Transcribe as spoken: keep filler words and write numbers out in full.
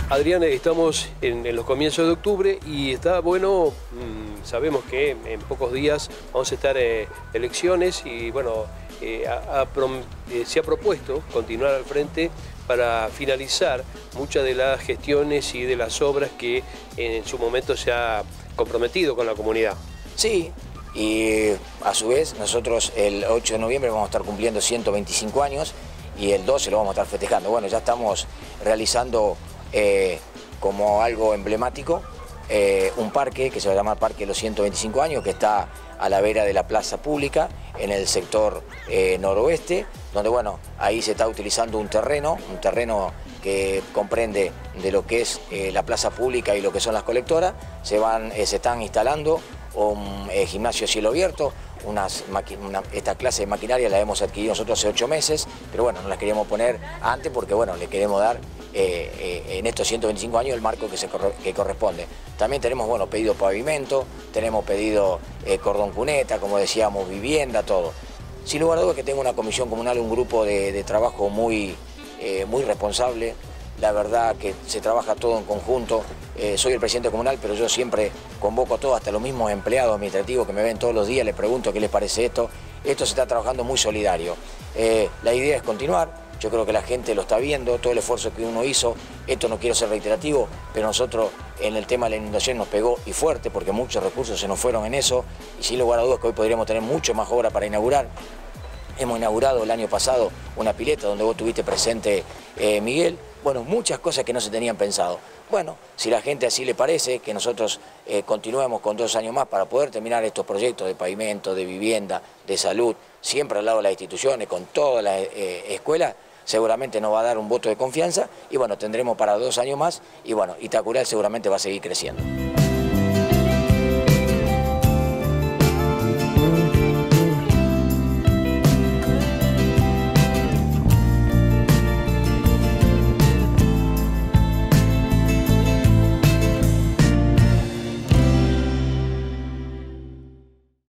Adrián, estamos en, en los comienzos de octubre y está bueno, mmm, sabemos que en pocos días vamos a estar eh, elecciones y bueno, eh, a, a, eh, se ha propuesto continuar al frente para finalizar muchas de las gestiones y de las obras que en su momento se ha comprometido con la comunidad. Sí, y a su vez nosotros el ocho de noviembre vamos a estar cumpliendo ciento veinticinco años y el doce lo vamos a estar festejando. Bueno, ya estamos realizando eh, como algo emblemático eh, un parque que se va a llamar Parque de los ciento veinticinco años, que está a la vera de la plaza pública en el sector eh, noroeste, donde bueno, ahí se está utilizando un terreno, un terreno que comprende de lo que es eh, la plaza pública y lo que son las colectoras. Se, van, eh, se están instalando un eh, gimnasio a cielo abierto. Unas una, esta clase de maquinaria la hemos adquirido nosotros hace ocho meses, pero bueno, no las queríamos poner antes porque bueno, le queremos dar eh, eh, en estos ciento veinticinco años el marco que, se corre, que corresponde. También tenemos bueno, pedido pavimento, tenemos pedido eh, cordón cuneta, como decíamos, vivienda, todo. Sin lugar a dudas que tengo una comisión comunal, un grupo de, de trabajo muy, eh, muy responsable. La verdad que se trabaja todo en conjunto. Eh, soy el presidente comunal, pero yo siempre convoco a todos, hasta los mismos empleados administrativos que me ven todos los días, les pregunto qué les parece esto. Esto se está trabajando muy solidario. Eh, la idea es continuar, yo creo que la gente lo está viendo, todo el esfuerzo que uno hizo. Esto no quiero ser reiterativo, pero nosotros en el tema de la inundación nos pegó y fuerte porque muchos recursos se nos fueron en eso y sin lugar a dudas que hoy podríamos tener mucho más obra para inaugurar. Hemos inaugurado el año pasado una pileta donde vos tuviste presente, eh, Miguel. Bueno, muchas cosas que no se tenían pensado. Bueno, si la gente así le parece, que nosotros eh, continuemos con dos años más para poder terminar estos proyectos de pavimento, de vivienda, de salud, siempre al lado de las instituciones, con todas las eh, escuelas, seguramente nos va a dar un voto de confianza y bueno, tendremos para dos años más y bueno, Itacural seguramente va a seguir creciendo.